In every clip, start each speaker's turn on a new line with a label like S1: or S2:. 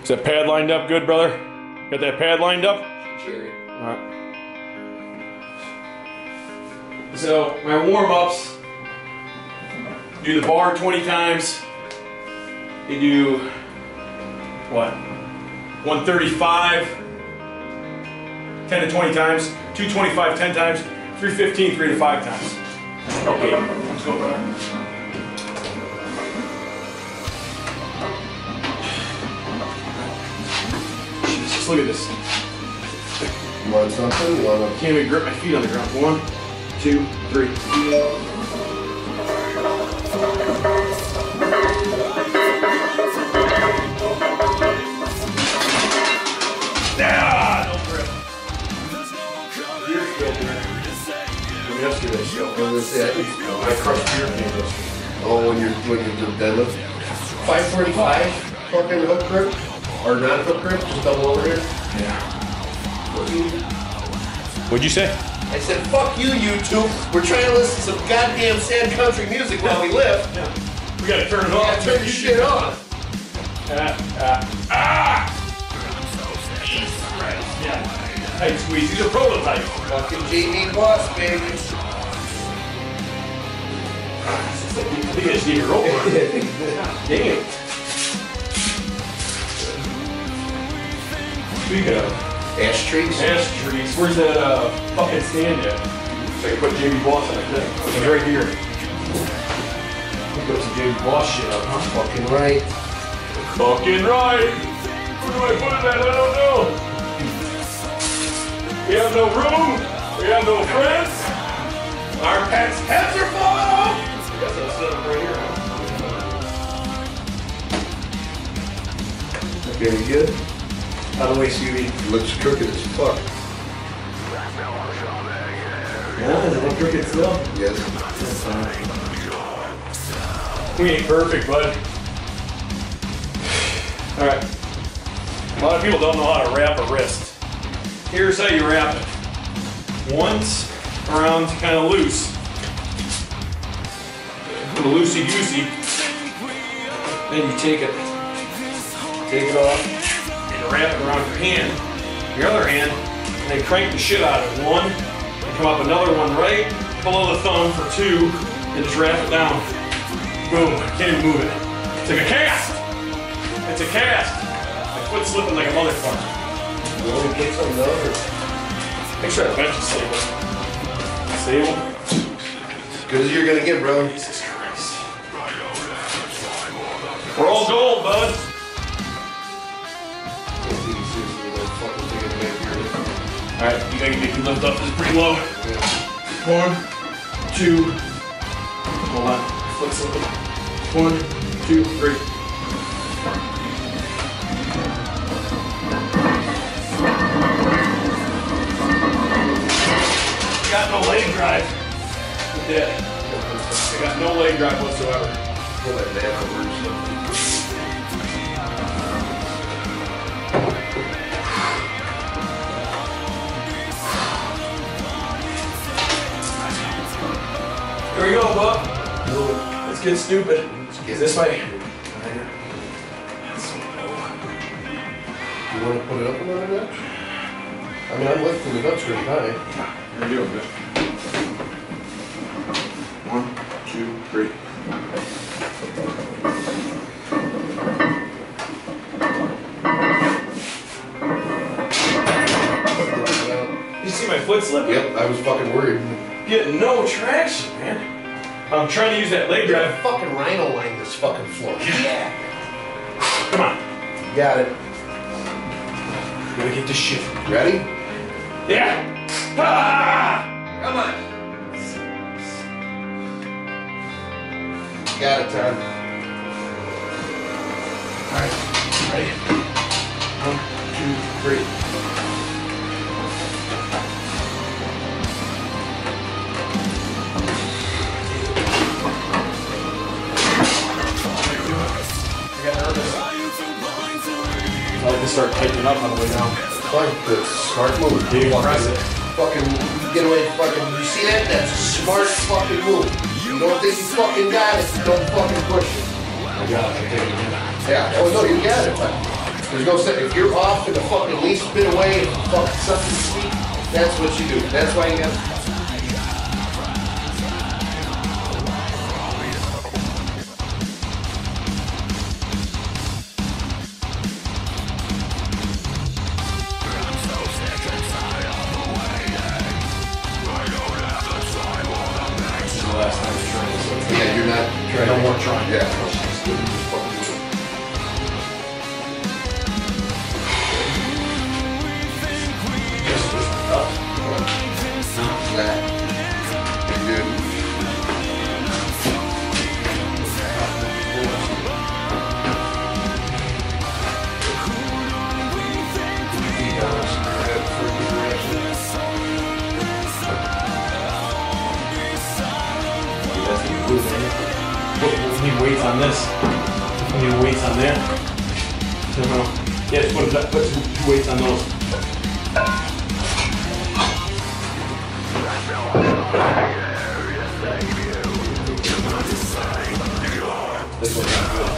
S1: Is that pad lined up good, brother? Got that pad lined up?
S2: Cherry.
S1: Alright. So, my warm-ups, do the bar 20 times. You do, what? 135, 10 to 20 times. 225, 10 times. 315, 3 to 5 times. Okay, let's go, brother. Just look at this.
S2: You want something? You want to...
S1: Can't even grip my feet on the ground. 1, 2, 3. Ah, no grip. Beer still there. From yesterday still.
S2: I
S1: crushed beer can yesterday.
S2: Oh, when you do deadlift? 545 fucking hook grip? Or not hook grip, just double overhead?
S1: Yeah. What'd you say?
S2: I said, fuck you, YouTube. We're trying to listen to some goddamn sad country music while we live.
S1: Yeah. We gotta turn it off.
S2: Turn your shit off.
S1: Yeah. Tight squeeze. These are prototypes.
S2: Fucking JB Boss, baby.
S1: I think I just need a roll. Damn. Speaking of
S2: Ashtrays?
S1: ashtrays, where's that fucking stand at? So I can put JB Boss on the thing. It's right here. Put some JB Boss shit up, huh?
S2: Fucking right.
S1: Fucking right. Where do I put that? I don't know. We have no room. We have no friends. Our pets' heads are falling off. I guess I'll set them right here.
S2: Okay, you good?
S1: How do I see you?
S2: Looks crooked as fuck.
S1: Yeah, is it look crooked still?
S2: Yes.
S1: We ain't perfect, bud. Alright. A lot of people don't know how to wrap a wrist. Here's how you wrap it. Once around kind of loose. A loosey-goosey. Then you take it off, and wrap it around your hand. Your other hand, and then crank the shit out of it. 1, and come up another one right below the thumb for 2, and just wrap it down. Boom, can't even move it. It's like a cast! It's a cast! My foot's slipping like a motherfucker.
S2: You want to get something else?
S1: Make sure the bench is stable. Stable?
S2: As good as you're gonna get, bro.
S1: Jesus Christ. We're all gold, bud. Alright, you gotta make your lift up. This is pretty low. 1, 2. Hold on. Foot slipping. 1, 2, 3. Got no leg drive. Yeah. I got no leg drive whatsoever.
S2: Pull that down over.
S1: Here we go, bub. Let's get stupid. Is this way?
S2: You want to put it up a little bit? I mean, I'm lifting it up straight high.
S1: You're doing good. 1, 2, 3. You see my foot slipping?
S2: Yep, I was fucking worried.
S1: Getting no traction, man. I'm trying to use that leg drive.
S2: Fucking rhino line this fucking floor.
S1: Yeah. Come on.
S2: Got it.
S1: Gotta get this shit.
S2: Ready?
S1: Yeah. Ah!
S2: Come on. Got it, Todd.
S1: Alright. Ready? 1, 2, 3. I like to start tightening up on the way down.
S2: Fine, good. Smart move.
S1: Big press it.
S2: Fucking get away, fucking, you see that? That's a smart fucking move. You don't think you fucking got it, don't fucking push it.
S1: I got it. I take it again.
S2: Yeah, oh no, you got it. There's no sense. If you're off to the fucking least bit away, fucking something sweet, that's what you do. That's why you got.
S1: Last time you're trying.
S2: Yeah, you're not trying.
S1: No more trying.
S2: Yeah. That. You're good.
S1: We need weights on this. We need weights on there. Yeah, just put two weights on those. This one's not good.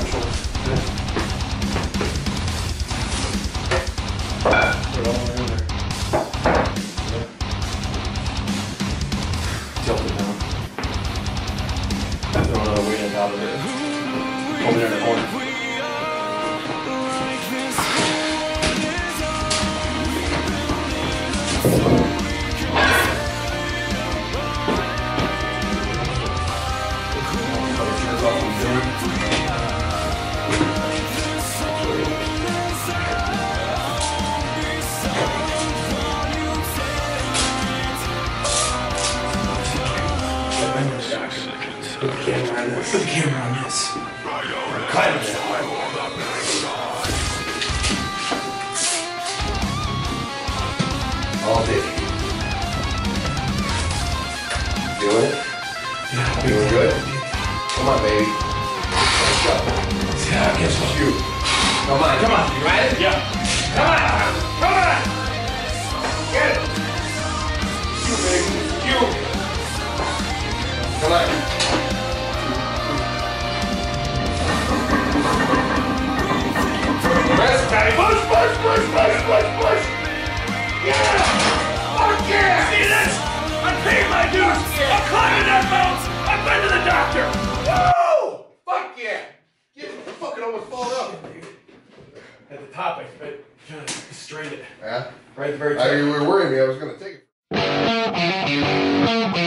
S1: Put it all in there. Tilt it down. Throw another weight on top of it. Over there in the corner. Put the camera on this. Put the camera on this. Cut it.
S2: All day. Doing it?
S1: Yeah,
S2: Doing good? Come on, baby. Let's go.
S1: Yeah, I guess so.
S2: Shoot. Come on.
S1: Come on.
S2: You ready?
S1: Yeah.
S2: Come on. Come on. Get it. You, baby. You. Come on. Rest time. Push, push, push, push, push, push. Yeah. Fuck yeah.
S1: See this? I'm paying my dues. I'm climbing that mountain. I've been to the doctor.
S2: Woo! Fuck yeah. Get fucking almost fall up.
S1: At the top, I kind of strained it.
S2: Yeah?
S1: Right at the very top.
S2: You were worrying me. I was going to take it.